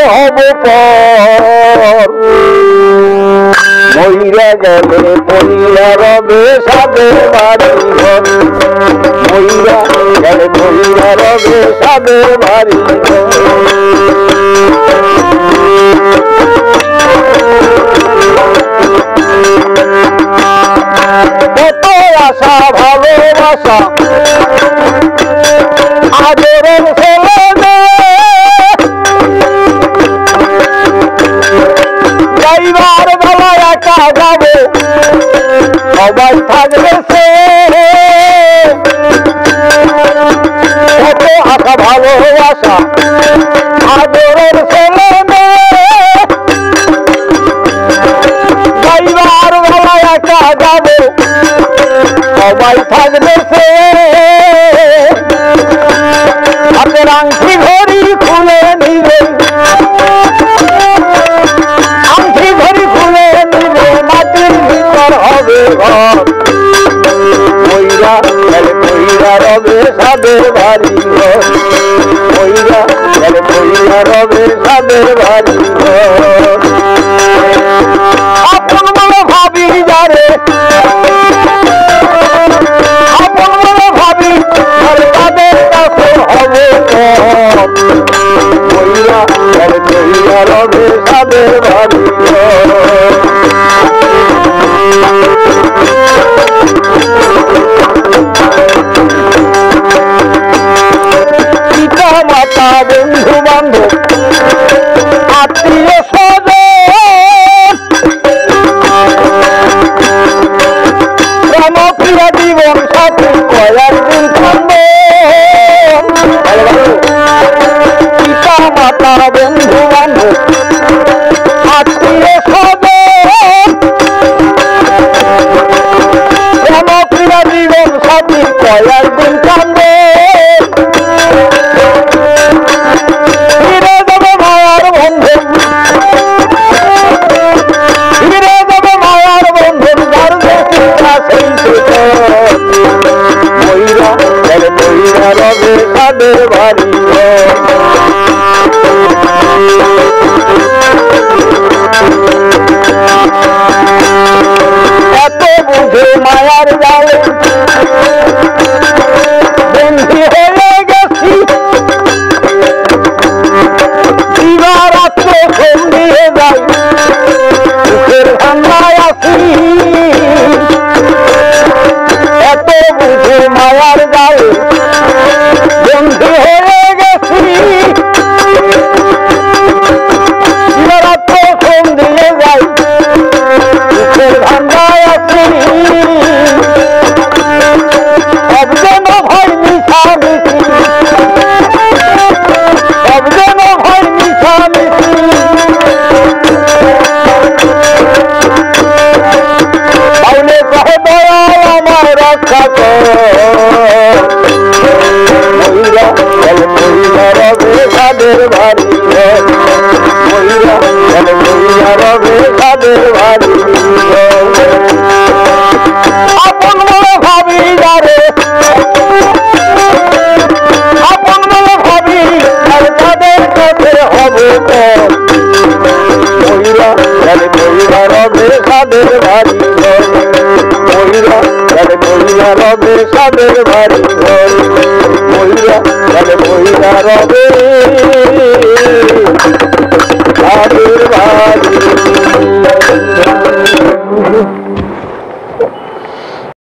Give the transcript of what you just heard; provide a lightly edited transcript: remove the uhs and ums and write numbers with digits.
হব পর মইরা গেলে পইরা রবে সাদের বাড়ি ঘর মইরা গেলে পইরা রবে সাদের বাড়ি ঘর কত আশা ভালোবাসা আদরের ছেলে যাইবার বেলায় একা যাবে সবাই থাকবে সে কত আশা ভালোবাসা আদরের ছেলে যাইবার বেলায় একা যাবে সবাই থাকবে সে হাতের আংটি ঘড়ি খুলে নিবে আংটি ঘড়ি খুলে নিবে মাটির ভিতর হবে ঘর মইরা গেলে মইরা রবে সাদের বাড়ি ঘর মইরা গেলে মইরা রবে সাদের বাড়ি ঘর আপন বলে ভাবি যারে আপন বলে ভাবি তাদের কাছে হবে মইরা গেলে মইরা রবে সাদের বাড়ি পিতা মাতা বন্ধু বান্ধব আত্মীয় স্বজন প্রেমপ্রিয় জীবন সাথী কয়েকদিন থাকবে পিতা মাতা বন্ধু বান্ধব আত্মীয় স্বজন প্রেমপ্রিয় জীবন সাথী কয়েকদিন থাকবে ফিরে যাবে মায়ার বন্ধু ফিরে যাবে মায়ার বন্ধু যার দেশিকা সেই মইরা গেলে মইরা রবে সাদের বাড়ি এত বুঝে মায়ার জালে বন্ধি হয়ে গেছি দিবারাত্র ঘুম দিয়ে যাই সুখের ঠান্ডায় আছি এত বুঝে মায়ার জালে বন্ধি হয়ে গেছি দিবারাত্র ঘুম দিয়ে যাই সুখের ঠান্ডায় আছি সব যেন ভয় মিশামিশি সব যেন ভয় মিশামিশি তাহলে কহ দয়াল আমার রক্ষা কর মইরা গেলে মইরা রবে সাদের বাড়ি ঘর মইরা গেলে মইরা রবে সাদের বাড়ি ঘর আপন বলে ভাবি যারে আপন বলে ভাবি আর তাদের কাছে হবে মইরা গেলে মইরা রবে সাদের বাড়ি ঘর মইরা গেলে মইরা রবে সাদের বাড়ি ঘর